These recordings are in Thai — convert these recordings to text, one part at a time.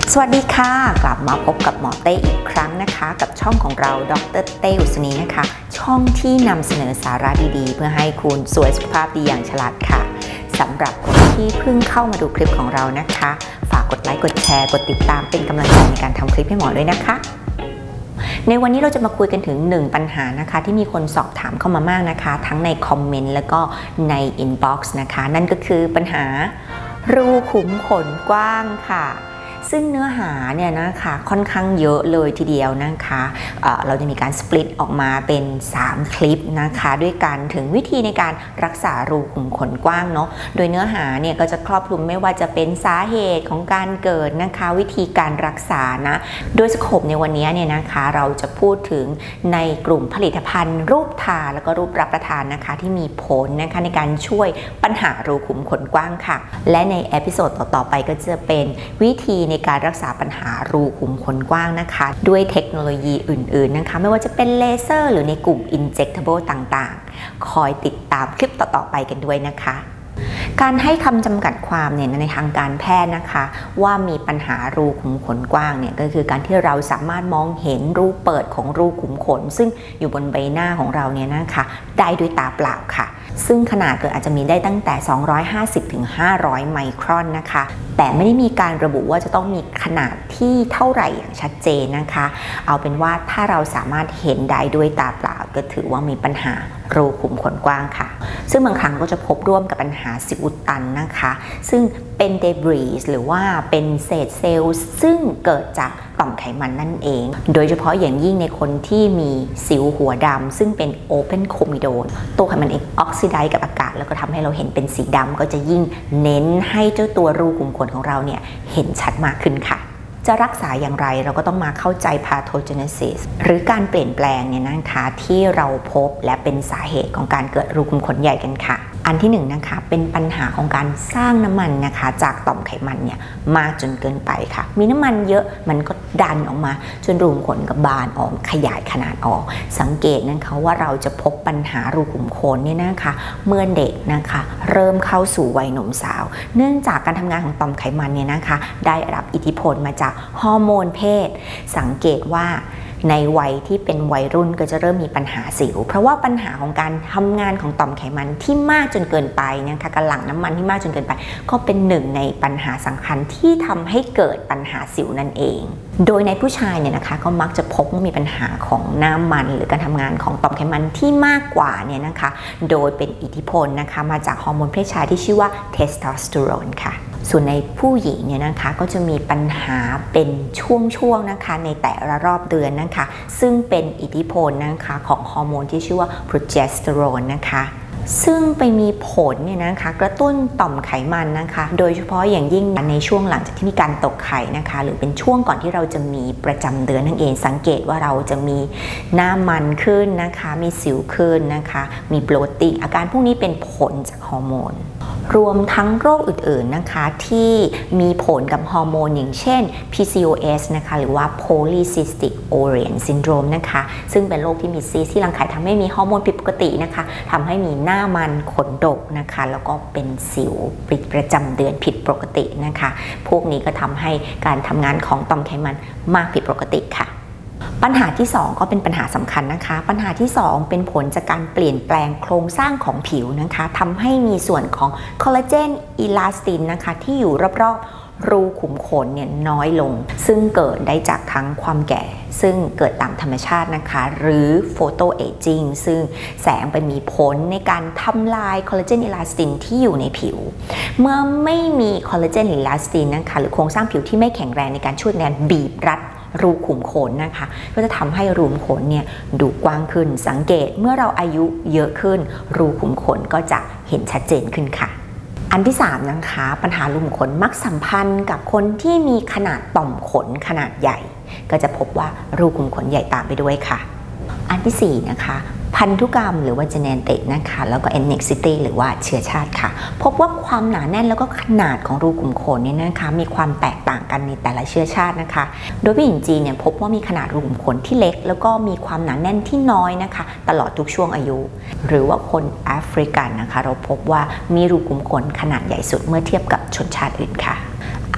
สวัสดีค่ะกลับมาพบกับหมอเต้อีกครั้งนะคะกับช่องของเราดร.เต้อุศนีนะคะช่องที่นำเสนอสาระดีๆเพื่อให้คุณสวยสุขภาพดีอย่างฉลาดค่ะสำหรับคนที่เพิ่งเข้ามาดูคลิปของเรานะคะฝากกดไลค์กดแชร์กดติดตามเป็นกำลังใจในการทำคลิปให้หมอด้วยนะคะในวันนี้เราจะมาคุยกันถึง1ปัญหานะคะที่มีคนสอบถามเข้ามามากนะคะทั้งในคอมเมนต์แล้วก็ในอินบ็อกซ์นะคะนั่นก็คือปัญหารูขุมขนกว้างค่ะซึ่งเนื้อหาเนี่ยนะคะค่อนข้างเยอะเลยทีเดียวนะคะเราจะมีการสปลิตออกมาเป็น3คลิปนะคะด้วยกันถึงวิธีในการรักษารูขุมขนกว้างเนาะโดยเนื้อหาเนี่ยก็จะครอบคลุมไม่ว่าจะเป็นสาเหตุของการเกิดนะคะวิธีการรักษานะโดยสโคปในวันนี้เนี่ยนะคะเราจะพูดถึงในกลุ่มผลิตภัณฑ์รูปทาแล้วก็รูปรับประทานนะคะที่มีผลนะคะในการช่วยปัญหารูขุมขนกว้างค่ะและในเอพิโซดต่อๆไปก็จะเป็นวิธีในการรักษาปัญหารูขุมขนกว้างนะคะด้วยเทคโนโลยีอื่นๆนะคะไม่ว่าจะเป็นเลเซอร์หรือในกลุ่ม injectable ต่างๆคอยติดตามคลิปต่อๆไปกันด้วยนะคะการให้คำจำกัดความเนี่ยในทางการแพทย์นะคะว่ามีปัญหารูขุมขนกว้างเนี่ยก็คือการที่เราสามารถมองเห็นรูเปิดของรูขุมขนซึ่งอยู่บนใบหน้าของเราเนี่ยนะคะได้ด้วยตาเปล่าค่ะซึ่งขนาดอาจจะมีได้ตั้งแต่250 ถึง 500 ไมครอนนะคะแต่ไม่ได้มีการระบุว่าจะต้องมีขนาดที่เท่าไหร่อย่างชัดเจนนะคะเอาเป็นว่าถ้าเราสามารถเห็นได้ด้วยตาเปล่าก็ถือว่ามีปัญหารูขุมขนกว้างค่ะซึ่งบางครั้งก็จะพบร่วมกับปัญหาสิวอุดตันนะคะซึ่งเป็นเดบริสหรือว่าเป็นเศษเซลล์ซึ่งเกิดจากต่อมไขมันนั่นเองโดยเฉพาะอย่างยิ่งในคนที่มีสิวหัวดำซึ่งเป็น Open Comedone ตัวไขมันเองออกซิไดซ์กับอากาศแล้วก็ทำให้เราเห็นเป็นสีดำก็จะยิ่งเน้นให้เจ้าตัวรูขุมขนของเราเนี่ยเห็นชัดมากขึ้นค่ะจะรักษาอย่างไรเราก็ต้องมาเข้าใจ pathogenesis หรือการเปลี่ยนแปลงเนี่ยนะคะที่เราพบและเป็นสาเหตุของการเกิดรูขุมขนใหญ่กันค่ะอันที่นะคะเป็นปัญหาของการสร้างน้ำมันนะคะจากต่อมไขมันเนี่ยมากจนเกินไปค่ะมีน้ำมันเยอะมันก็ดันออกมาจนรูขุมขนกับบานออกขยายขนาดออกสังเกตนะคะว่าเราจะพบปัญหารูขุมขนเนี่ยนะคะเมื่อเด็กนะคะเริ่มเข้าสู่วัยหนุ่มสาวเนื่องจากการทำงานของต่อมไขมันเนี่ยนะคะได้รับอิทธิพลมาจากฮอร์โมนเพศสังเกตว่าในวัยที่เป็นวัยรุ่นก็จะเริ่มมีปัญหาสิวเพราะว่าปัญหาของการทำงานของต่อมไขมันที่มากจนเกินไปนะคะการหลั่งน้ำมันที่มากจนเกินไปก็เป็นหนึ่งในปัญหาสำคัญที่ทำให้เกิดปัญหาสิวนั่นเองโดยในผู้ชายเนี่ยนะคะก็มักจะพบว่ามีปัญหาของน้ำมันหรือการทำงานของต่อมไขมันที่มากกว่าเนี่ยนะคะโดยเป็นอิทธิพลนะคะมาจากฮอร์โมนเพศชายที่ชื่อว่าเทสโทสเตอโรนค่ะส่วนในผู้หญิงเนี่ยนะคะก็จะมีปัญหาเป็นช่วงๆนะคะในแต่ละรอบเดือนนะคะซึ่งเป็นอิทธิพลนะคะของฮอร์โมนที่ชื่อว่าโปรเจสเตอโรนนะคะซึ่งไปมีผลเนี่ยนะคะกระตุ้นต่อมไขมันนะคะโดยเฉพาะอย่างยิ่งในช่วงหลังจากที่มีการตกไข่นะคะหรือเป็นช่วงก่อนที่เราจะมีประจำเดือนนั่นเองสังเกตว่าเราจะมีหน้ามันขึ้นนะคะมีสิวขึ้นนะคะมีโบลตติ้งอาการพวกนี้เป็นผลจากฮอร์โมนรวมทั้งโรคอื่นๆนะคะที่มีผลกับฮอร์โมนอย่างเช่น PCOS นะคะหรือว่า Polycystic Ovarian Syndrome นะคะซึ่งเป็นโรคที่มีซีสที่รังไข่ทำให้มีฮอร์โมนผิดปกตินะคะทำให้มีหน้ามันขนดกนะคะแล้วก็เป็นสิวประจำเดือนผิดปกตินะคะพวกนี้ก็ทำให้การทำงานของต่อมไขมันมากผิดปกติค่ะปัญหาที่2ก็เป็นปัญหาสำคัญนะคะปัญหาที่2เป็นผลจากการเปลี่ยนแปลงโครงสร้างของผิวนะคะทำให้มีส่วนของคอลลาเจนอิลาสตินนะคะที่อยู่รอบๆรูขุมขนเนี่ยน้อยลงซึ่งเกิดได้จากทั้งความแก่ซึ่งเกิดตามธรรมชาตินะคะหรือโฟโตเอจิ้งซึ่งแสงไปมีผลในการทำลายคอลลาเจนอิลาสตินที่อยู่ในผิวเมื่อไม่มีคอลลาเจนอิลาสตินนะคะหรือโครงสร้างผิวที่ไม่แข็งแรงในการช่วยในการบีบรัดรูขุมขนนะคะก็จะทำให้รูขุมขนเนี่ยดูกว้างขึ้นสังเกตเมื่อเราอายุเยอะขึ้นรูขุมขนก็จะเห็นชัดเจนขึ้นค่ะอันที่3นะคะปัญหารูขุมขนมักสัมพันธ์กับคนที่มีขนาดต่อมขนขนาดใหญ่ก็จะพบว่ารูขุมขนใหญ่ตามไปด้วยค่ะอันที่4นะคะพันธุกรรมหรือว่า genetic นะคะแล้วก็ ethnicity หรือว่าเชื้อชาติค่ะพบว่าความหนาแน่นแล้วก็ขนาดของรูขุมขนเนี่ยนะคะมีความแตกต่างกันในแต่ละเชื้อชาตินะคะโดยผู้หญิงจีนเนี่ยพบว่ามีขนาดรูขุมขนที่เล็กแล้วก็มีความหนาแน่นที่น้อยนะคะตลอดทุกช่วงอายุหรือว่าคนแอฟริกันนะคะเราพบว่ามีรูขุมขนขนาดใหญ่สุดเมื่อเทียบกับชนชาติอื่นค่ะ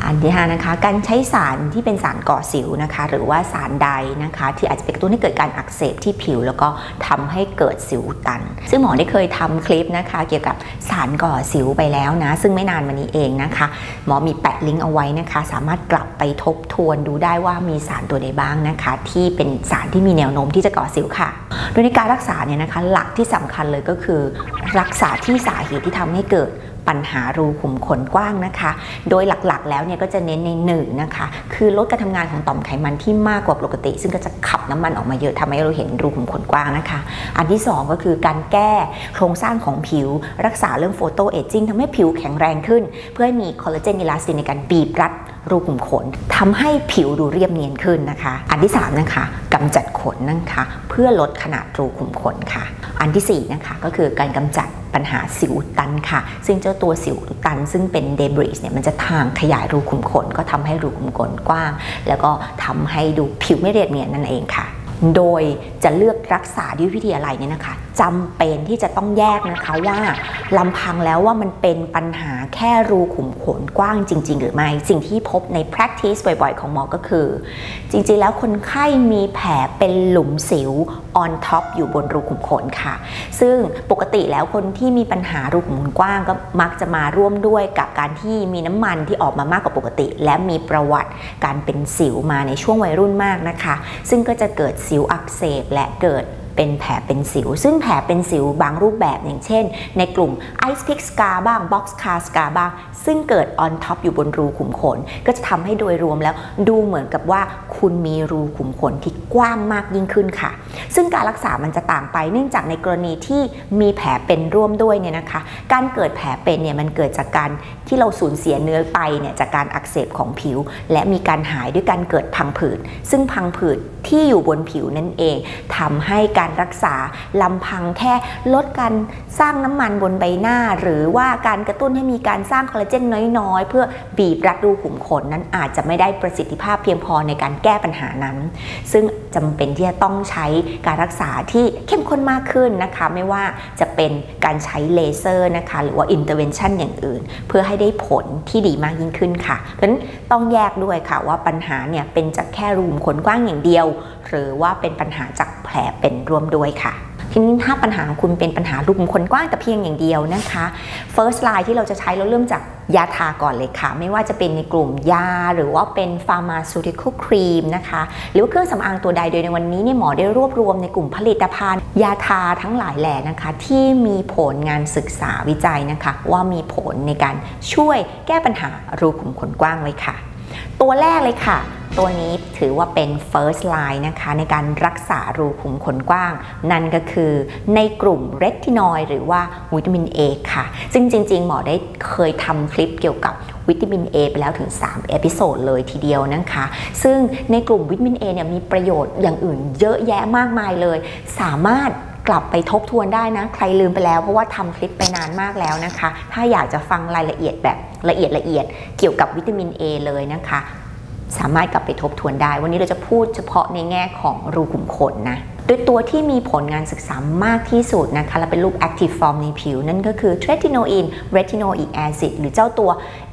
อันที่5นะคะการใช้สารที่เป็นสารก่อสิวนะคะหรือว่าสารใดนะคะที่อาจจะเป็นกระตุ้นให้เกิดการอักเสบที่ผิวแล้วก็ทำให้เกิดสิวอุดตันซึ่งหมอได้เคยทำคลิปนะคะเกี่ยวกับสารก่อสิวไปแล้วนะซึ่งไม่นานมานี้เองนะคะหมอมีแปะลิงก์เอาไว้นะคะสามารถกลับไปทบทวนดูได้ว่ามีสารตัวใดบ้างนะคะที่เป็นสารที่มีแนวโน้มที่จะก่อสิวค่ะโดยในการรักษาเนี่ยนะคะหลักที่สำคัญเลยก็คือรักษาที่สาเหตุที่ทำให้เกิดปัญหารูขุมขนกว้างนะคะโดยหลักๆแล้วเนี่ยก็จะเน้นใน1นะคะคือลดการทำงานของต่อมไขมันที่มากกว่าปกติซึ่งก็จะขับน้ำมันออกมาเยอะทำให้เราเห็นรูขุมขนกว้างนะคะอันที่2ก็คือการแก้โครงสร้างของผิวรักษาเรื่องโฟโตเอจจิ้งทำให้ผิวแข็งแรงขึ้นเพื่อให้มีคอลลาเจนอิลาสตินในการบีบรัดรูขุมขนทำให้ผิวดูเรียบเนียนขึ้นนะคะอันที่3นะคะกำจัดขนนะคะเพื่อลดขนาดรูขุมขนค่ะอันที่4นะคะก็คือการกำจัดปัญหาสิวอุดตันค่ะซึ่งเจ้าตัวสิวอุดตันซึ่งเป็นเดบริสเนี่ยมันจะทางขยายรูขุมขนก็ทำให้รูขุมขนกว้างแล้วก็ทำให้ดูผิวไม่เรียบเนียนนั่นเองค่ะโดยจะเลือกรักษาด้วยวิธีอะไรเนี่ยนะคะจำเป็นที่จะต้องแยกนะคะว่าลำพังแล้วว่ามันเป็นปัญหาแค่รูขุมขนกว้างจริงๆหรือไม่สิ่งที่พบใน practice บ่อยๆของหมอก็คือจริงๆแล้วคนไข้มีแผลเป็นหลุมสิว on top อยู่บนรูขุมขนค่ะซึ่งปกติแล้วคนที่มีปัญหารูขุมขนกว้างก็มักจะมาร่วมด้วยกับการที่มีน้ำมันที่ออกมามากกว่าปกติและมีประวัติการเป็นสิวมาในช่วงวัยรุ่นมากนะคะซึ่งก็จะเกิดสิวอักเสบและเกิดเป็นแผลเป็นสิวซึ่งแผลเป็นสิวบางรูปแบบอย่างเช่นในกลุ่ม Ice Pick Scar บ้าง Box Scar Scar บ้างซึ่งเกิด on top อยู่บนรูขุมขนก็จะทำให้โดยรวมแล้วดูเหมือนกับว่าคุณมีรูขุมขนที่กว้างมากยิ่งขึ้นค่ะซึ่งการรักษามันจะต่างไปเนื่องจากในกรณีที่มีแผลเป็นร่วมด้วยเนี่ยนะคะการเกิดแผลเป็นเนี่ยมันเกิดจากการที่เราสูญเสียเนื้อไปเนี่ยจากการอักเสบของผิวและมีการหายด้วยการเกิดพังผืดซึ่งพังผืดที่อยู่บนผิวนั่นเองทำให้การรักษาลำพังแค่ลดการสร้างน้ำมันบนใบหน้าหรือว่าการกระตุ้นให้มีการสร้างคอลลาเจนน้อยๆเพื่อบีบรัดรูขุมขนนั้นอาจจะไม่ได้ประสิทธิภาพเพียงพอในการแก้ปัญหานั้นซึ่งจำเป็นที่จะต้องใช้การรักษาที่เข้มข้นมากขึ้นนะคะไม่ว่าจะเป็นการใช้เลเซอร์นะคะหรือว่าอินเตอร์เวนชั่นอย่างอื่นเพื่อให้ได้ผลที่ดีมากยิ่งขึ้นค่ะเพราะฉะนั้นต้องแยกด้วยค่ะว่าปัญหาเนี่ยเป็นจากแค่รูขุมขนกว้างอย่างเดียวหรือว่าเป็นปัญหาจากแผลเป็นร่วมด้วยค่ะทีนี้ถ้าปัญหาของคุณเป็นปัญหารูขุมขนกว้างแต่เพียงอย่างเดียวนะคะ first line ที่เราจะใช้เราเริ่มจากยาทาก่อนเลยค่ะไม่ว่าจะเป็นในกลุ่มยาหรือว่าเป็น pharmaceutical cream นะคะหรือว่าเครื่องสำอางตัวใดโดยในวันนี้เนี่ยหมอได้รวบรวมในกลุ่มผลิตภัณฑ์ยาทาทั้งหลายแหล่นะคะที่มีผลงานศึกษาวิจัยนะคะว่ามีผลในการช่วยแก้ปัญหารูขุมขนกว้างเลยค่ะตัวแรกเลยค่ะตัวนี้ถือว่าเป็น first line นะคะในการรักษารูขุมขนกว้างนั่นก็คือในกลุ่มเรทินอยด์หรือว่าวิตามิน A ค่ะซึ่งจริงๆหมอได้เคยทำคลิปเกี่ยวกับวิตามิน A ไปแล้วถึง3เอพิโซดเลยทีเดียวนะคะซึ่งในกลุ่มวิตามิน A เนี่ยมีประโยชน์อย่างอื่นเยอะแยะมากมายเลยสามารถกลับไปทบทวนได้นะใครลืมไปแล้วเพราะว่าทำคลิปไปนานมากแล้วนะคะถ้าอยากจะฟังรายละเอียดแบบละเอียดเกี่ยวกับวิตามิน A เลยนะคะสามารถกลับไปทบทวนได้วันนี้เราจะพูดเฉพาะในแง่ของรูขุมขนนะโดยตัวที่มีผลงานศึกษามากที่สุดนะคะและเป็นรูป active form ในผิวนั่นก็คือ tretinoin retinoic acid หรือเจ้าตัว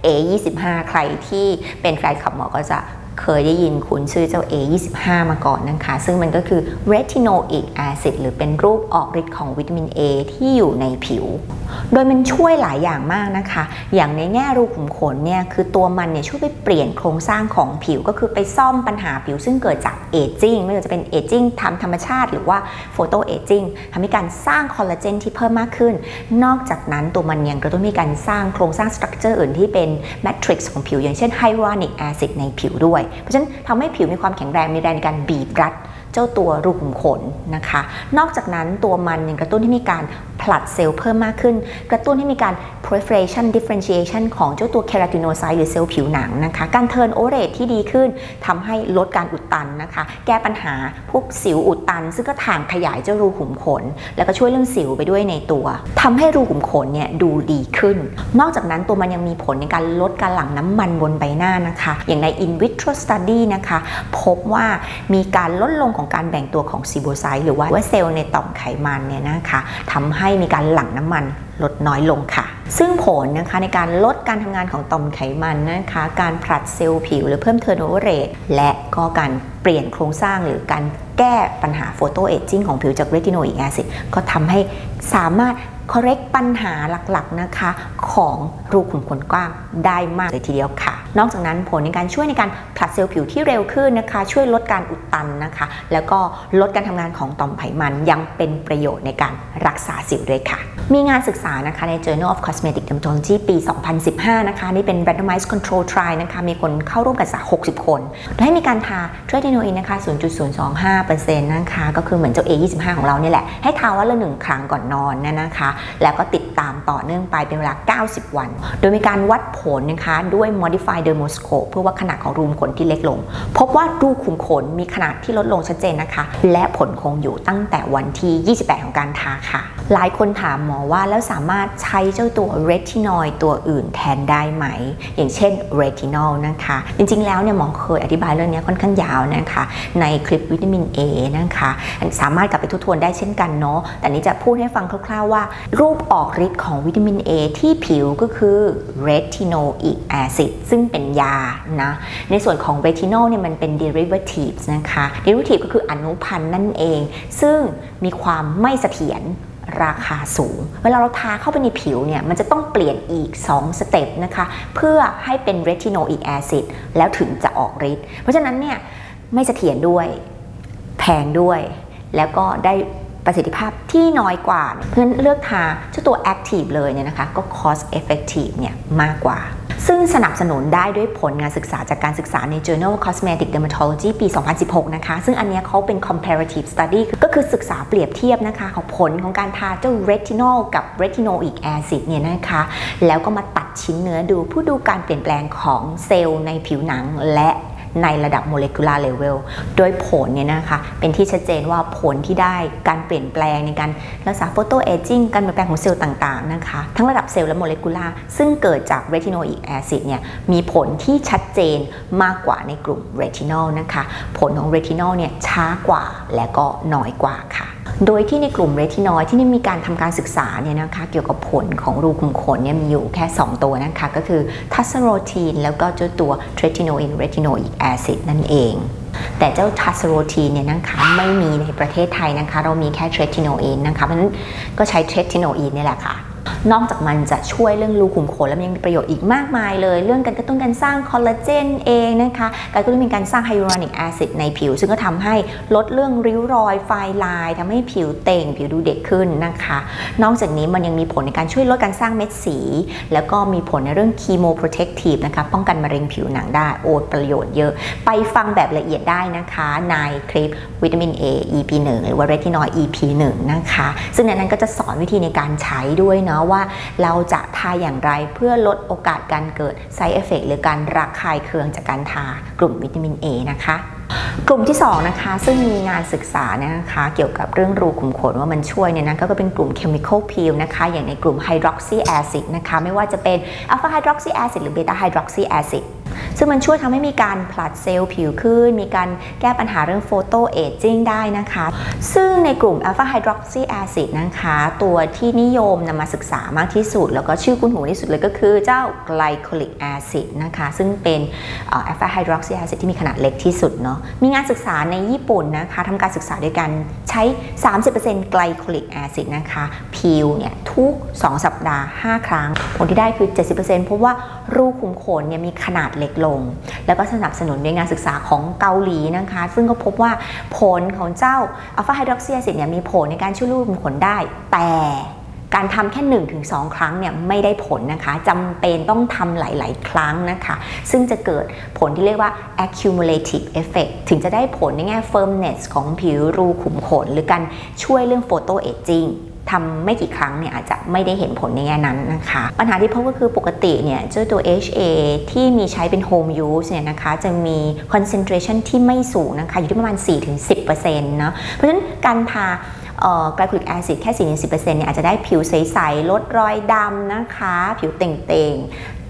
A25 ใครที่เป็นแฟนคลับหมอก็จะเคยได้ยินคุณชื่อเจ้า A25 มาก่อนนะคะซึ่งมันก็คือ retinoic acid หรือเป็นรูปออกฤทธิ์ของวิตามิน A ที่อยู่ในผิวโดยมันช่วยหลายอย่างมากนะคะอย่างในแง่รูขุมขนเนี่ยคือตัวมันเนี่ยช่วยไปเปลี่ยนโครงสร้างของผิวก็คือไปซ่อมปัญหาผิวซึ่งเกิดจากเอจจิ้งไม่ว่าจะเป็นเอจจิ้งทางธรรมชาติหรือว่าโฟโตเอจจิ้งทำให้การสร้างคอลลาเจนที่เพิ่มมากขึ้นนอกจากนั้นตัวมันยังกระตุ้นมีการสร้างโครงสร้างสตรัคเจอร์อื่นที่เป็นแมทริกซ์ของผิวอย่างเช่นไฮยาลูรอนิกแอซิดในผิวด้วยเพราะฉะนั้นทำให้ผิวมีความแข็งแรงมีแรงในการบีบรัดเจ้าตัวรูขุมขนนะคะนอกจากนั้นตัวมันยังกระตุ้นให้มีการผลัดเซลล์เพิ่มมากขึ้นกระตุ้นให้มีการ proliferation differentiation ของเจ้าตัว keratinocyte หรือเซลล์ผิวหนังนะคะการเทิร์นโอเรทที่ดีขึ้นทำให้ลดการอุดตันนะคะแก้ปัญหาพวกสิวอุดตันซึ่งก็ถ่างขยายเจ้ารูขุมขนแล้วก็ช่วยเรื่องสิวไปด้วยในตัวทำให้รูขุมขนเนี่ยดูดีขึ้นนอกจากนั้นตัวมันยังมีผลในการลดการหลั่งน้ำมันบนใบหน้านะคะอย่างใน in vitro study นะคะพบว่ามีการลดลงของการแบ่งตัวของซีโบไซต์หรือว่าเซลล์ในต่อมไขมันเนี่ยนะคะทำให้มีการหลั่งน้ำมันลดน้อยลงค่ะซึ่งผลนะคะในการลดการทำงานของต่อมไขมันนะคะการผลัดเซลล์ผิวหรือเพิ่มเทอร์โนเวอร์เรทและก็การเปลี่ยนโครงสร้างหรือการแก้ปัญหาโฟโตเอจจิ้งของผิวจากเรติโนอิกแอซิดก็ทำให้สามารถcorrect ปัญหาหลักๆนะคะของรูขุมขนกว้างได้มากเลยทีเดียวค่ะนอกจากนั้นผลในการช่วยในการผลัดเซลล์ผิวที่เร็วขึ้นนะคะช่วยลดการอุดตันนะคะแล้วก็ลดการทำงานของต่อมไขมันยังเป็นประโยชน์ในการรักษาสิวด้วยค่ะมีงานศึกษานะคะใน Journal of Cosmetic Dermatology ปี 2015 นะคะนี่เป็น randomized control trial นะคะมีคนเข้าร่วมกัน60 คนโดยให้มีการทาเทรติโนอินนะคะ 0.025% นะคะก็คือเหมือนเจ้า A25 ของเราเนี่ยแหละให้ทาวันละ1 ครั้งก่อนนอนนะคะแล้วก็ติดตามต่อเนื่องไปเป็นเวลา90 วันโดยมีการวัดผลนะคะด้วย modified dermoscope เพื่อวัดขนาดของรูขุมขนที่เล็กลงพบว่ารูขุมขนมีขนาดที่ลดลงชัดเจนนะคะและผลคงอยู่ตั้งแต่วันที่28ของการทาค่ะหลายคนถามหมอว่าแล้วสามารถใช้เจ้าตัวเรทินอยด์ตัวอื่นแทนได้ไหมอย่างเช่นเรทินอลนะคะจริงๆแล้วเนี่ยหมอเคยอธิบายเรื่องนี้ค่อนข้างยาวนะคะในคลิปวิตามิน A นะคะสามารถกลับไปทบทวนได้เช่นกันเนาะแต่นี้จะพูดให้ฟังคร่าวๆว่ารูปออกฤทธิ์ของวิตามิน A ที่ผิวก็คือ retinoic acid ซึ่งเป็นยานะในส่วนของ retinol เนี่ยมันเป็น derivatives นะคะ derivative ก็คืออนุพันธ์นั่นเองซึ่งมีความไม่เสถียรราคาสูงเวลาเราทาเข้าไปในผิวเนี่ยมันจะต้องเปลี่ยนอีก2 สเต็ปนะคะเพื่อให้เป็น retinoic acid แล้วถึงจะออกฤทธิ์เพราะฉะนั้นเนี่ยไม่เสถียรด้วยแพงด้วยแล้วก็ได้ประสิทธิภาพที่น้อยกว่าเพื่อนเลือกทาเจ้าตัว Active เลยเนี่ยนะคะก็ Cost Effective เนี่ยมากกว่าซึ่งสนับสนุนได้ด้วยผลงานศึกษาจากการศึกษาใน Journal Cosmetic Dermatology ปี 2016 นะคะซึ่งอันนี้เขาเป็น comparative study ก็คือศึกษาเปรียบเทียบนะคะของผลของการทาเจ้า retinol กับ retinoic acid เนี่ยนะคะแล้วก็มาตัดชิ้นเนื้อดูเพื่อดูการเปลี่ยนแปลงของเซลล์ในผิวหนังและในระดับ molecular level โดยผลเนี่ยนะคะเป็นที่ชัดเจนว่าผลที่ได้การเปลี่ยนแปลงในการรักษา photo aging การเปลี่ยนแปลงของเซลล์ต่างๆนะคะทั้งระดับเซลล์และ molecular ซึ่งเกิดจาก retinoic acid เนี่ยมีผลที่ชัดเจนมากกว่าในกลุ่ม retinol นะคะผลของ retinol เนี่ยช้ากว่าและก็น้อยกว่าค่ะโดยที่ในกลุ่มเรทินอยด์ที่มีการทำการศึกษาเนี่ยนะคะเกี่ยวกับผลของรูขุมขนเนี่ยมีอยู่แค่2 ตัวนะคะก็คือทัสโรทีนแล้วก็เจ้าตัวเทรติโนอินเรติโนอิกแอซิดนั่นเองแต่เจ้าทัสโรทีนเนี่ยนะคะไม่มีในประเทศไทยนะคะเรามีแค่เทรติโนอินนะคะเพราะฉะนั้นก็ใช้เทรติโนอินนี่แหละค่ะนอกจากมันจะช่วยเรื่องรูขุมขนแล้วมันยังมีประโยชน์อีกมากมายเลยเรื่องการกระตุ้นการสร้างคอลลาเจนเองนะคะการกระตุ้นมีการสร้างไฮยูรอนิกแอซิดในผิวซึ่งก็ทำให้ลดเรื่องริ้วรอยไฟลายทำให้ผิวเต่งผิวดูเด็กขึ้นนะคะนอกจากนี้มันยังมีผลในการช่วยลดการสร้างเม็ดสีแล้วก็มีผลในเรื่องคีโมโปรเทคทีฟนะคะป้องกันมะเร็งผิวหนังได้โอ้ประโยชน์เยอะไปฟังแบบละเอียดได้นะคะในคลิปวิตามิน A EP 1หรือว่าเรตินอยด์ EP 1นะคะซึ่งในนั้นก็จะสอนวิธีในการใช้ด้วยเนาะว่าเราจะทาอย่างไรเพื่อลดโอกาสการเกิด side effect หรือการระคายเคืองจากการทากลุ่มวิตามิน A นะคะกลุ่มที่2นะคะซึ่งมีงานศึกษานะคะเกี่ยวกับเรื่องรูขุมขนว่ามันช่วยเนี่ยนะก็เป็นกลุ่ม chemical peel นะคะอย่างในกลุ่ม hydroxy acid นะคะไม่ว่าจะเป็น alpha hydroxy acid หรือ beta hydroxy acid ซึ่งมันช่วยทำให้มีการผลัดเซลล์ผิวขึ้นมีการแก้ปัญหาเรื่อง photo aging ได้นะคะซึ่งในกลุ่ม alpha hydroxy acid นะคะตัวที่นิยมนำมาศึกษามากที่สุดแล้วก็ชื่อคุ้นหูที่สุดเลยก็คือเจ้า glycolic acid นะคะซึ่งเป็น alpha hydroxy acid ที่มีขนาดเล็กที่สุดเนาะมีงานศึกษาในญี่ปุ่นนะคะทำการศึกษาโดยการใช้ 30% glycolic acid นะคะพิวเนี่ยทุก2 สัปดาห์5 ครั้งผลที่ได้คือ 70% เพราะว่ารูขุมขนเนี่ยมีขนาดเล็กลงแล้วก็สนับสนุนในงานศึกษาของเกาหลีนะคะซึ่งก็พบว่าผลของเจ้า alpha hydroxy acid เนี่ยมีผลในการช่วยรูขุมขนได้แต่การทำแค่ 1-2 ครั้งเนี่ยไม่ได้ผลนะคะจำเป็นต้องทำหลายๆครั้งนะคะซึ่งจะเกิดผลที่เรียกว่า accumulative effect ถึงจะได้ผลในแง่ firmness ของผิวรูขุมขนหรือการช่วยเรื่อง photo aging ทำไม่กี่ครั้งเนี่ยอาจจะไม่ได้เห็นผลในแง่นั้นนะคะปัญหาที่พบก็คือปกติเนี่ยเจ้าตัว HA ที่มีใช้เป็น home use เนี่ยนะคะจะมี concentration ที่ไม่สูงนะคะอยู่ที่ประมาณ 4-10% นะเพราะฉะนั้นการทาไกลโคลิกแอซิดแค่ 4-10% เนี่ยอาจจะได้ผิวใสๆลดรอยดำนะคะผิวเต่งๆ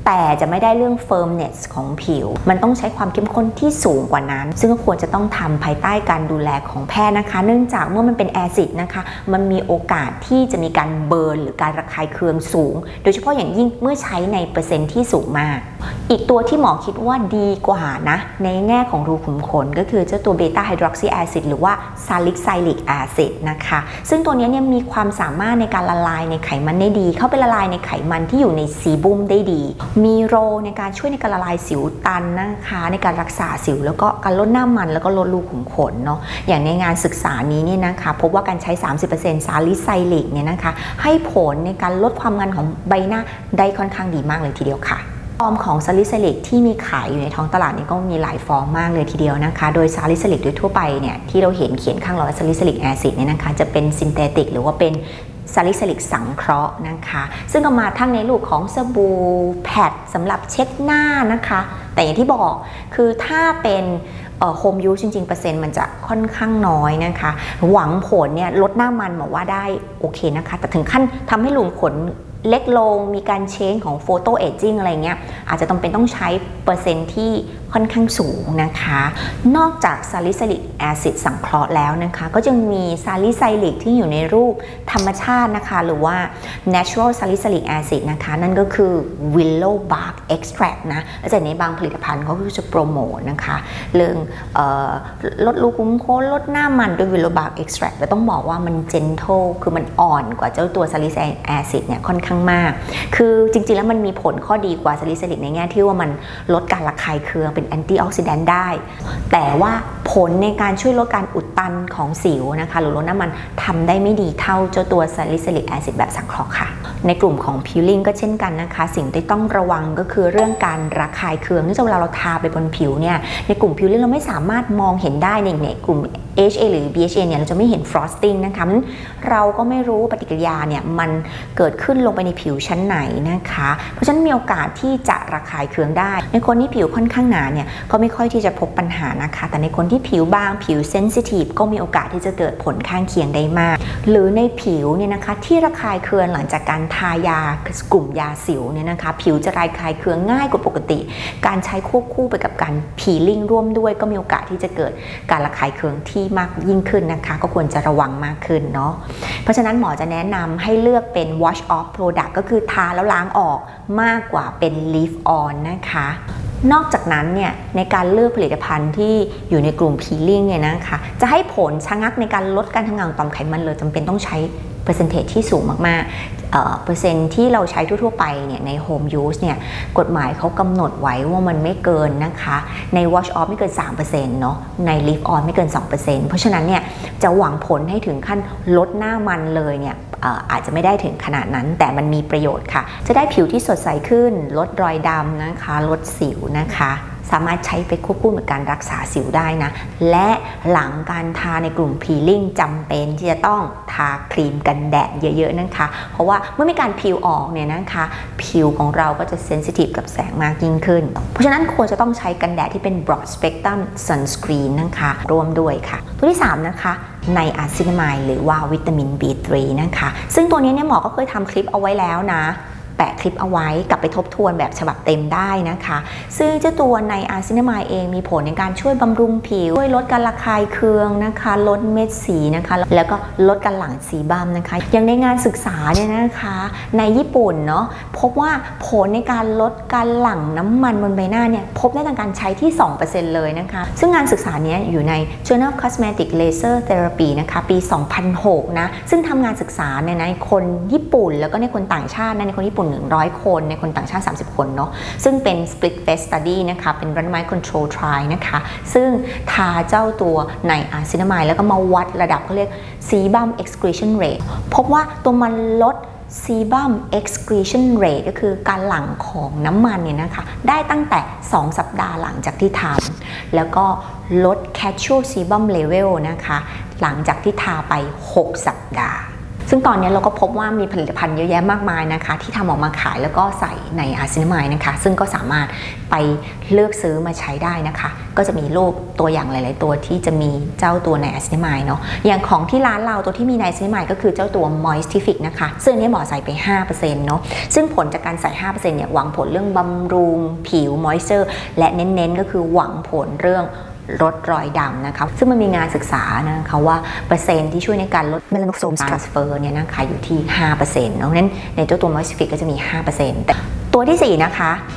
แต่จะไม่ได้เรื่อง firmness ของผิวมันต้องใช้ความเข้มข้นที่สูงกว่านั้นซึ่งก็ควรจะต้องทำภายใต้การดูแลของแพทย์นะคะเนื่องจากเมื่อมันเป็นแอซิดนะคะมันมีโอกาสที่จะมีการเบิร์นหรือการระคายเคืองสูงโดยเฉพาะอย่างยิ่งเมื่อใช้ในเปอร์เซ็นต์ที่สูงมากอีกตัวที่หมอคิดว่าดีกว่านะในแง่ของรูขุมขนก็คือเจ้าตัวเบต้าไฮดรอกซีแอซิดหรือว่าซาลิไซลิกแอซิดนะคะซึ่งตัวนี้เนี่ยมีความสามารถในการละลายในไขมันได้ดีเข้าไปละลายในไขมันที่อยู่ในซีบุมได้ดีมีโรในการช่วยในการละลายสิวตันนะคะในการรักษาสิวแล้วก็การลดหน้ามันแล้วก็ลดรูขุมขนเนาะอย่างในงานศึกษานี้เนี่ยนะคะพบว่าการใช้ 30% ซาลิไซลิกเนี่ยนะคะให้ผลในการลดความมันของใบหน้าได้ค่อนข้างดีมากเลยทีเดียวค่ะฟอร์มของซาลิไซลิกที่มีขายอยู่ในท้องตลาดนี่ก็มีหลายฟอร์มมากเลยทีเดียวนะคะโดยซาลิไซลิกโดยทั่วไปเนี่ยที่เราเห็นเขียนข้างเราว่าซาลิไซลิกแอซิดเนี่ยนะคะจะเป็นซินเทติกหรือว่าเป็นซาลิไซลิกสังเคราะห์นะคะซึ่งก็มาทั้งในรูปของสบู่แพดสำหรับเช็ดหน้านะคะแต่อย่างที่บอกคือถ้าเป็นโฮมยูสจริงๆเปอร์เซ็นต์มันจะค่อนข้างน้อยนะคะหวังผลเนี่ยลดหน้ามันบอกว่าได้โอเคนะคะแต่ถึงขั้นทำให้หลุมขนเล็กลงมีการเชนของโฟโตเอจจิ้งอะไรเงี้ยอาจจะต้องใช้เปอร์เซ็นต์ที่ค่อนข้างสูงนะคะนอกจากซาลิไซลิกแอซิดสังเคราะห์แล้วนะคะก็จะมีซาลิไซลิกที่อยู่ในรูปธรรมชาตินะคะหรือว่า natural salicylic acid นะคะนั่นก็คือ willow bark extract นะและจากในบางผลิตภัณฑ์เขาก็จะโปรโมทนะคะเรื่องลดรูขุมขนลดหน้ามันด้วย willow bark extract แต่ต้องบอกว่ามัน gentle คือมันอ่อนกว่าเจ้าตัว salicylic acid เนี่ยค่อนข้างมากคือจริงๆแล้วมันมีผลข้อดีกว่าซาลิไซลิกในแง่ที่ว่ามันลดการระคายเคืองเป็นแอนตี้ออกซิแดนต์ได้แต่ว่าผลในการช่วยลดการอุดตันของสิวนะคะหรือลดน้ำมันทำได้ไม่ดีเท่าเจ้าตัวซาลิไซลิกแอซิดแบบสังเคราะห์ค่ะในกลุ่มของพิลลิ่งก็เช่นกันนะคะสิ่งที่ต้องระวังก็คือเรื่องการระคายเคืองเนื่องจากเวลาเราทาไปบนผิวเนี่ยในกลุ่มพิลลิ่งเราไม่สามารถมองเห็นได้ในกลุ่ม AHA หรือ BHA เนี่ยเราจะไม่เห็น frosting นะคะเราก็ไม่รู้ปฏิกิริยาเนี่ยมันเกิดขึ้นลงไปในผิวชั้นไหนนะคะเพราะฉะนั้นมีโอกาสที่จะระคายเคืองได้ในคนที่ผิวค่อนข้างหนาเนี่ยก็ไม่ค่อยที่จะพบปัญหานะคะแต่ในคนที่ผิวบางผิวเซนซิทีฟก็มีโอกาสที่จะเกิดผลข้างเคียงได้มากหรือในผิวเนี่ยนะคะที่ระคายเคืองหลังจากการทายากลุ่มยาสิวเนี่ยนะคะผิวจะระคายเคืองง่ายกว่าปกติการใช้ควบคู่ไปกับการพีลิ่งร่วมด้วยก็มีโอกาสที่จะเกิดการระคายเคืองที่มากยิ่งขึ้นนะคะก็ควรจะระวังมากขึ้นเนาะเพราะฉะนั้นหมอจะแนะนำให้เลือกเป็น wash off product ก็คือทาแล้วล้างออกมากกว่าเป็น leave on นะคะนอกจากนั้นเนี่ยในการเลือกผลิตภัณฑ์ที่อยู่ในกลุ่ม peeling เนี่ยนะคะจะให้ผลชะงักในการลดการทำงานของต่อมไขมันเลยจำเป็นต้องใช้เปอร์เซนเทจที่สูงมากๆเปอร์เซ็นต์ที่เราใช้ทั่วๆไปเนี่ยใน home use เนี่ยกฎหมายเขากำหนดไว้ว่ามันไม่เกินนะคะใน wash off ไม่เกิน 3% เนาะใน leave on ไม่เกิน 2% เพราะฉะนั้นเนี่ยจะหวังผลให้ถึงขั้นลดหน้ามันเลยเนี่ยอาจจะไม่ได้ถึงขนาดนั้นแต่มันมีประโยชน์ค่ะจะได้ผิวที่สดใสขึ้นลดรอยดำนะคะลดสิวนะคะสามารถใช้ไปควบคู่กับการรักษาสิวได้นะและหลังการทาในกลุ่มพีลิ่งจำเป็นที่จะต้องทาครีมกันแดดเยอะๆนะคะเพราะว่าเมื่อมีการพีลออกเนี่ยนะคะผิวของเราก็จะเซนซิทีฟกับแสงมากยิ่งขึ้นเพราะฉะนั้นควรจะต้องใช้กันแดดที่เป็น broad spectrum sunscreen นะคะร่วมด้วยค่ะตัวที่3นะคะไนอาซินามายหรือว่าวิตามิน B3 นะคะซึ่งตัวนี้เนี่ยหมอก็เคยทำคลิปเอาไว้แล้วนะแปะคลิปเอาไว้กลับไปทบทวนแบบฉบับเต็มได้นะคะซึ่งเจ้าตัวไนอาซินามายเองมีผลในการช่วยบำรุงผิวช่วยลดการระคายเคืองนะคะลดเม็ดสีนะคะแล้วก็ลดการหลั่งซีบัมนะคะอย่างในงานศึกษาเนี่ยนะคะในญี่ปุ่นเนาะพบว่าผลในการลดการหลั่งน้ำมันบนใบหน้าเนี่ยพบได้จากการใช้ที่ 2% เลยนะคะซึ่งงานศึกษานี้อยู่ใน Journal of Cosmetic Laser Therapy นะคะปี 2006 นะซึ่งทำงานศึกษาในคนญี่ปุ่นแล้วก็ในคนต่างชาติในคนญี่ปุ่น100 คนในคนต่างชาติ30 คนเนาะซึ่งเป็น split phase study นะคะเป็น randomized control trial นะคะซึ่งทาเจ้าตัวไนอาซินามายแล้วก็มาวัดระดับเขาเรียก sebum excretion rate พบว่าตัวมันลด sebum excretion rate ก็คือการหลั่งของน้ำมันเนี่ยนะคะได้ตั้งแต่2 สัปดาห์หลังจากที่ทำแล้วก็ลด casual sebum level นะคะหลังจากที่ทาไป6 สัปดาห์ซึ่งตอนนี้เราก็พบว่ามีผลิตภัณฑ์เยอะแยะมากมายนะคะที่ทำออกมาขายแล้วก็ใส่ในอาซินามายนะคะซึ่งก็สามารถไปเลือกซื้อมาใช้ได้นะคะก็จะมีรูปตัวอย่างหลายๆตัวที่จะมีเจ้าตัวในอาซินามายเนาะอย่างของที่ร้านเราตัวที่มีในอาซินามายก็คือเจ้าตัว Moistific นะคะซึ่งนี้หมอใส่ไป 5% เนาะซึ่งผลจากการใส่ 5% เนี่ยหวังผลเรื่องบำรุงผิว moisture และเน้นๆก็คือหวังผลเรื่องลดรอยดำนะคะซึ่งมันมีงานศึกษานะคะว่าเปอร์เซ็นต์ที่ช่วยในการลดเมลาโนโซมทรานสเฟอร์เนี่ยนะคะอยู่ที่ 5% เนาะนั้นในเจ้าตัว Moistific ก็จะมี 5% แต่ตัวที่4นะคะ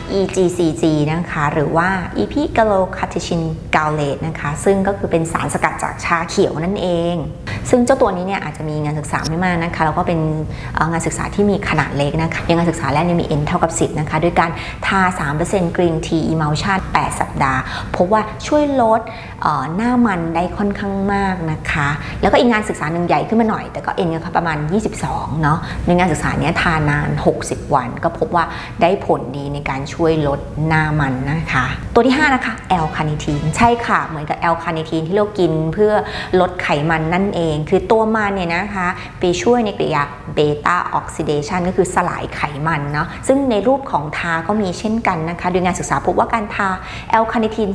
EGCG นะคะหรือว่า Epigallocatechin Gallate นะคะซึ่งก็คือเป็นสารสกัดจากชาเขียวนั่นเองซึ่งเจ้าตัวนี้เนี่ยอาจจะมีงานศึกษาไม่มากนะคะแล้วก็เป็นงานศึกษาที่มีขนาดเล็กนะคะอย่างงานศึกษาแรกเนี่ยมี N เท่ากับ 10นะคะด้วยการทา 3% Green Tea Emulsion 8 สัปดาห์พบว่าช่วยลดหน้ามันได้ค่อนข้างมากนะคะแล้วก็อีกงานศึกษาหนึ่งใหญ่ขึ้นมาหน่อยแต่ก็ N ก็ประมาณ22เนาะในงานศึกษาเนี้ยทานาน60 วันก็พบว่าได้ผลดีในการช่วยลดหน้ามันนะคะตัวที่5นะคะแอลคาเนทีนใช่ค่ะเหมือนกับแอลคาเนทีนที่เรากินเพื่อลดไขมันนั่นเองคือตัวมันเนี่ยนะคะไปช่วยในกริยาเบต้าออกซิเดชันก็คือสลายไขมันเนาะซึ่งในรูปของทาก็มีเช่นกันนะคะโดยงานศึกษาพบว่าการทาแอลคาเนทีน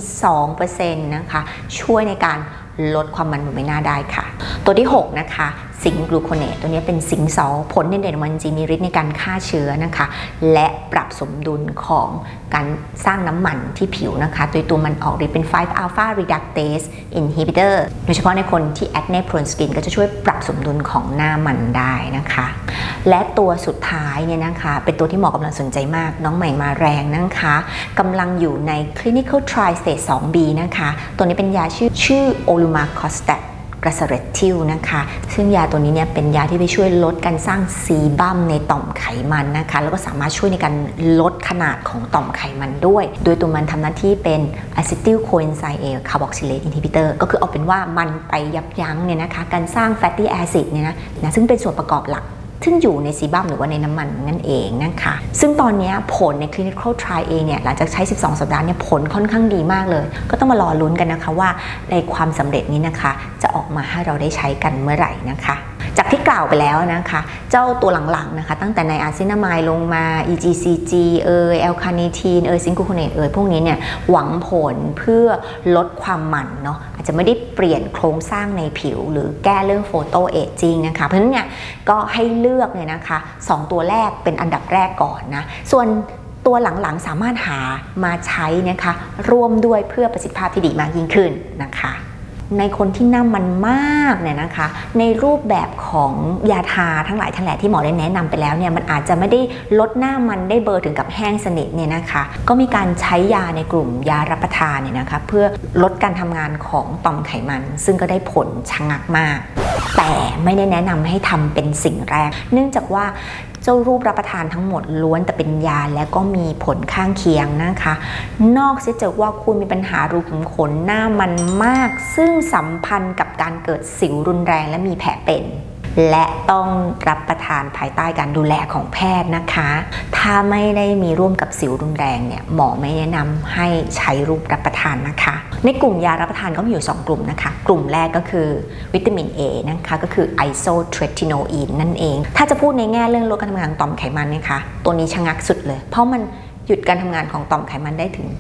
2% นะคะช่วยในการลดความมันบนใบหน้าได้ค่ะตัวที่6นะคะซิงค์กลูโคเนตตัวนี้เป็นซิงค์ซอลผลเด่นๆมันจะมีฤทธิ์ในการฆ่าเชื้อนะคะและปรับสมดุลของการสร้างน้ำมันที่ผิวนะคะโดยตัวมันออกฤทธิ์เป็น 5-alpha reductase inhibitor โดยเฉพาะในคนที่ acne prone skin ก็จะช่วยปรับสมดุลของหน้ามันได้นะคะและตัวสุดท้ายเนี่ยนะคะเป็นตัวที่หมอกำลังสนใจมากน้องใหม่มาแรงนะคะกำลังอยู่ใน clinical trial stage 2B นะคะตัวนี้เป็นยาชื่อ Olumacostatกระสเรตทิลนะคะซึ่งยาตัวนี้เนี่ยเป็นยาที่ไปช่วยลดการสร้างซีบัมในต่อมไขมันนะคะแล้วก็สามารถช่วยในการลดขนาดของต่อมไขมันด้วยโดยตัวมันทำหน้าที่เป็นอะซิติลโคเอนไซม์ A คาร์บอกซิเลตอินฮิบิเตอร์ก็คือเอาเป็นว่ามันไปยับยั้งเนี่ยนะคะการสร้างแฟตตี้แอซิดเนี่ยนะซึ่งเป็นส่วนประกอบหลักซึ่งอยู่ในซีบัมหรือว่าในน้ำมันนั่นเองนะคะซึ่งตอนนี้ผลใน clinical trial เองเนี่ยหลังจากใช้12สัปดาห์เนี่ยผลค่อนข้างดีมากเลยก็ต้องมารอลุ้นกันนะคะว่าในความสำเร็จนี้นะคะจะออกมาให้เราได้ใช้กันเมื่อไหร่นะคะจากที่กล่าวไปแล้วนะคะเจ้าตัวหลังๆนะคะตั้งแต่ในอาซินามายลงมา EGCG แอลคาเนทีนซิงค์กลูโคเนตพวกนี้เนี่ยหวังผลเพื่อลดความมันเนาะอาจจะไม่ได้เปลี่ยนโครงสร้างในผิวหรือแก้เรื่องโฟโตเอจจิ้งนะคะเพราะฉะนั้นเนี่ยก็ให้เลือกเนี่ยนะคะ2ตัวแรกเป็นอันดับแรกก่อนนะส่วนตัวหลังๆสามารถหามาใช้นะคะร่วมด้วยเพื่อประสิทธิภาพที่ดีมากยิ่งขึ้นนะคะในคนที่หน้ามันมากเนี่ยนะคะในรูปแบบของยาทาทั้งหลายทั้งแหล่ที่หมอได้แนะนำไปแล้วเนี่ยมันอาจจะไม่ได้ลดหน้ามันได้เบอร์ถึงกับแห้งสนิทเนี่ยนะคะก็มีการใช้ยาในกลุ่มยารับประทานเนี่ยนะคะเพื่อลดการทำงานของต่อมไขมันซึ่งก็ได้ผลชะงักมากแต่ไม่ได้แนะนำให้ทำเป็นสิ่งแรกเนื่องจากว่าเจ้ารูปรับประทานทั้งหมดล้วนแต่เป็นยาและก็มีผลข้างเคียงนะคะนอกเสียจากว่าคุณมีปัญหารูขุมขนหน้ามันมากซึ่งสัมพันธ์กับการเกิดสิวรุนแรงและมีแผลเป็นและต้องรับประทานภายใต้การดูแลของแพทย์นะคะถ้าไม่ได้มีร่วมกับสิวรุนแรงเนี่ยหมอไม่แนะนำให้ใช้รูปรับประทานนะคะในกลุ่มยารับประทานก็มีอยู่2กลุ่มนะคะกลุ่มแรกก็คือวิตามิน A นะคะก็คือไอโซเทรติโนอีนนั่นเองถ้าจะพูดในแง่เรื่องลดการทำงานของต่อมไขมันนะคะตัวนี้ชะงักสุดเลยเพราะมันหยุดการทำงานของต่อมไขมันได้ถึง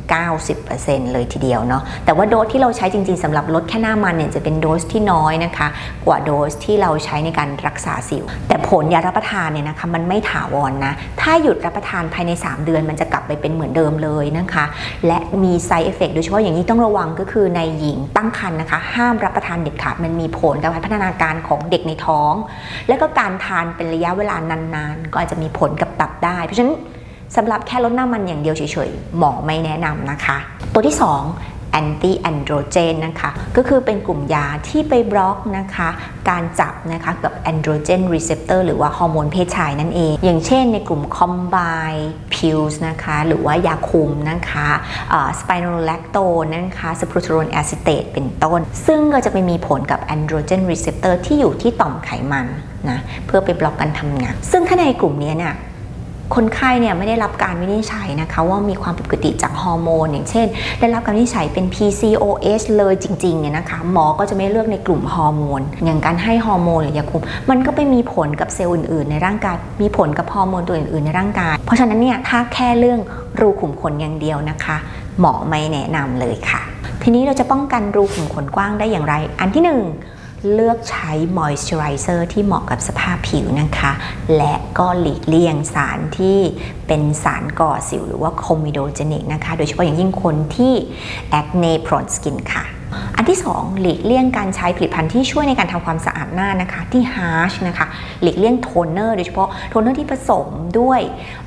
90% เลยทีเดียวเนาะแต่ว่าโดสที่เราใช้จริงๆสำหรับลดแค่หน้ามันเนี่ยจะเป็นโดสที่น้อยนะคะกว่าโดสที่เราใช้ในการรักษาสิวแต่ผลยารับประทานเนี่ยนะคะมันไม่ถาวรนะถ้าหยุดรับประทานภายใน3 เดือนมันจะกลับไปเป็นเหมือนเดิมเลยนะคะและมี side effect โดยเฉพาะอย่างนี้ต้องระวังก็คือในหญิงตั้งครรภ์นะคะห้ามรับประทานเด็ดขาดมันมีผลกับพัฒนาการของเด็กในท้องและก็การทานเป็นระยะเวลานานๆก็อาจจะมีผลกับตับได้เพราะฉะนั้นสำหรับแค่ลดหน้ามันอย่างเดียวเฉยๆหมอไม่แนะนำนะคะตัวที่2 anti androgen นะคะก็คือเป็นกลุ่มยาที่ไปบล็อกนะคะการจับนะคะกับ androgen receptor หรือว่าฮอร์โมนเพศชายนั่นเองอย่างเช่นในกลุ่ม combine pills นะคะหรือว่ายาคุมนะคะ spironolactone นะคะ sapropterin acetate เป็นต้นซึ่งก็จะไปมีผลกับ androgen receptor ที่อยู่ที่ต่อมไขมันนะเพื่อไปบล็อกการทำงานซึ่งถ้าในกลุ่มนี้เนี่ยคนไข้เนี่ยไม่ได้รับการวินิจฉัยนะคะว่ามีความผิดปกติจากฮอร์โมนอย่างเช่นได้รับการวินิจฉัยเป็น PCOS เลยจริงๆเนี่ยนะคะหมอก็จะไม่เลือกในกลุ่มฮอร์โมนอย่างการให้ฮอร์โมนหรือยาคุมมันก็ไปมีผลกับเซลล์อื่นๆในร่างกายมีผลกับฮอร์โมนตัวอื่นๆในร่างกายเพราะฉะนั้นเนี่ยถ้าแค่เรื่องรูขุมขนอย่างเดียวนะคะหมอไม่แนะนำเลยค่ะทีนี้เราจะป้องกันรูขุมขนกว้างได้อย่างไรอันที่1เลือกใช้ moisturizer ที่เหมาะกับสภาพผิวนะคะและก็หลีกเลี่ยงสารที่เป็นสารก่อสิวหรือว่า comedogenic นะคะโดยเฉพาะอย่างยิ่งคนที่ acne prone skin ค่ะอันที่2หลีกเลี่ยงการใช้ผลิตภัณฑ์ที่ช่วยในการทำความสะอาดหน้านะคะที่ harsh นะคะหลีกเลี่ยงโทนเนอร์โดยเฉพาะโทนเนอร์ที่ผสมด้วย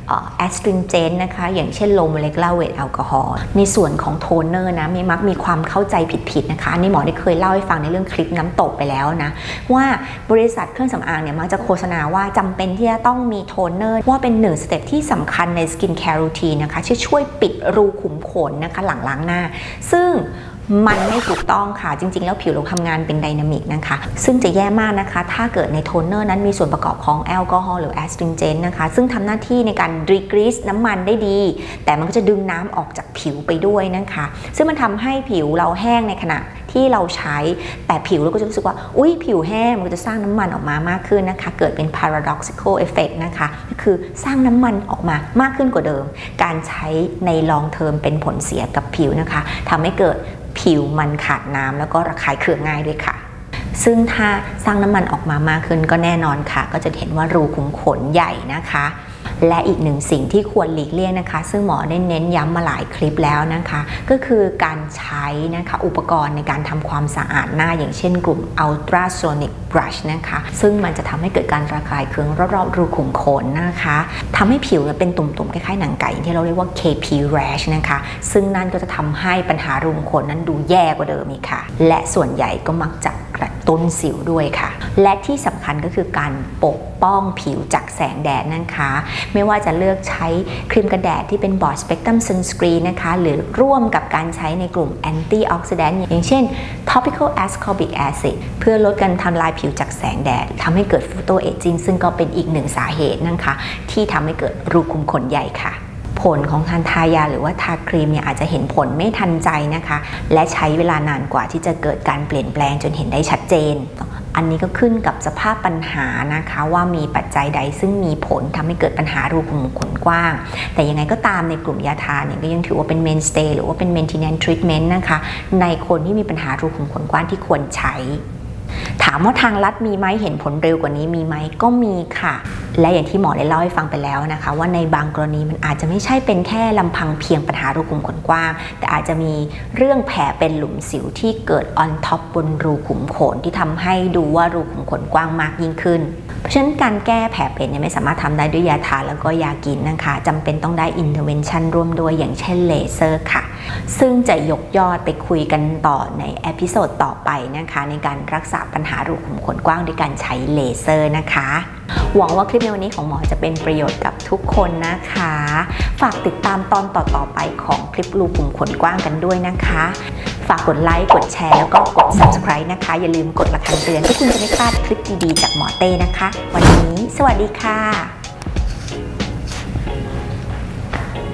astringent นะคะอย่างเช่น low molecular weight alcohol ในส่วนของโทนเนอร์นะมักมีความเข้าใจผิดๆนะคะนี่หมอได้เคยเล่าให้ฟังในเรื่องคลิปน้ำตกไปแล้วนะว่าบริษัทเครื่องสำอางเนี่ยมักจะโฆษณาว่าจำเป็นที่จะต้องมีโทนเนอร์ว่าเป็น1สเต็ปที่สำคัญใน skin care routine นะคะช่วยปิดรูขุมขนนะคะหลังล้างหน้าซึ่งมันไม่ถูกต้องค่ะจริงๆแล้วผิวเราทำงานเป็นไดนามิกนะคะซึ่งจะแย่มากนะคะถ้าเกิดในโทนเนอร์นั้นมีส่วนประกอบของแอลกอฮอล์หรือแอสตริงเจนต์นะคะซึ่งทำหน้าที่ในการดีกรีซน้ำมันได้ดีแต่มันก็จะดึงน้ำออกจากผิวไปด้วยนะคะซึ่งมันทำให้ผิวเราแห้งในขณะที่เราใช้แต่ผิวเราก็จะรู้สึกว่าอุ๊ยผิวแห้งมันก็จะสร้างน้ำมันออกมามากขึ้นนะคะเกิดเป็น paradoxical effect นะคะก็คือสร้างน้ำมันออกมามากขึ้นกว่าเดิมการใช้ใน long term เป็นผลเสียกับผิวนะคะทำให้เกิดผิวมันขาดน้ำแล้วก็ระคายเคืองง่ายด้วยค่ะซึ่งถ้าสร้างน้ำมันออกมามากขึ้นก็แน่นอนค่ะก็จะเห็นว่ารูขุมขนใหญ่นะคะและอีกหนึ่งสิ่งที่ควรหลีกเลี่ยงนะคะซึ่งหมอได้เน้นย้ำมาหลายคลิปแล้วนะคะก็คือการใช้นะคะอุปกรณ์ในการทำความสะอาดหน้าอย่างเช่นกลุ่ม ultrasonic brush นะคะซึ่งมันจะทำให้เกิดการระคายเคืองรอบๆรูขุมขนนะคะทำให้ผิวเป็นตุ่มๆคล้ายๆหนังไก่ที่เราเรียกว่า KP rash นะคะซึ่งนั่นก็จะทำให้ปัญหารูขุมขนนั้นดูแย่กว่าเดิมอีกค่ะและส่วนใหญ่ก็มักจะกระตุ้นสิวด้วยค่ะและที่สำคัญก็คือการปกป้องผิวจากแสงแดดนะคะไม่ว่าจะเลือกใช้ครีมกันแดดที่เป็น broad spectrum sunscreen นะคะหรือร่วมกับการใช้ในกลุ่ม antioxidant อย่างเช่น topical ascorbic acid เพื่อลดการทำลายผิวจากแสงแดดทำให้เกิด photo aging ซึ่งก็เป็นอีกหนึ่งสาเหตุนะคะที่ทำให้เกิดรูขุมขนใหญ่ค่ะผลของการทายาหรือว่าทาครีมเนี่ยอาจจะเห็นผลไม่ทันใจนะคะและใช้เวลานานกว่าที่จะเกิดการเปลี่ยนแปลงจนเห็นได้ชัดเจนอันนี้ก็ขึ้นกับสภาพปัญหานะคะว่ามีปัจจัยใดซึ่งมีผลทำให้เกิดปัญหารูขุมขนกว้างแต่ยังไงก็ตามในกลุ่มยาทาเนี่ยก็ยังถือว่าเป็น mainstay หรือว่าเป็น maintenance treatment นะคะในคนที่มีปัญหารูขุมขนกว้างที่ควรใช้ถามว่าทางลัดมีไหมเห็นผลเร็วกว่านี้มีไหมก็มีค่ะและอย่างที่หมอได้เล่าให้ฟังไปแล้วนะคะว่าในบางกรณีมันอาจจะไม่ใช่เป็นแค่ลำพังเพียงปัญหารูขุมขนกว้างแต่อาจจะมีเรื่องแผลเป็นหลุมสิวที่เกิด on top บนรูขุมขนที่ทำให้ดูว่ารูขุมขนกว้างมากยิ่งขึ้นเพราะฉะนั้นการแก้แผลเป็นเนี่ยไม่สามารถทำได้ด้วยยาทาแล้วก็ยากินนะคะจำเป็นต้องได้ intervention ร่วมด้วยอย่างเช่นเลเซอร์ค่ะซึ่งจะยกยอดไปคุยกันต่อในเอพิโซดต่อไปนะคะในการรักษาปัญหารูขุมขนกว้างด้วยการใช้เลเซอร์นะคะหวังว่าคลิปในวันนี้ของหมอจะเป็นประโยชน์กับทุกคนนะคะฝากติดตามตอนต่อๆไปของคลิปรูขุมขนกว้างกันด้วยนะคะฝากกดไลค์กดแชร์แล้วก็กด subscribe นะคะอย่าลืมกดระฆังเตือนเพื่อคุณจะไม่พลาดคลิปดีๆจากหมอเต้นะคะวันนี้สวัสดีค่ะ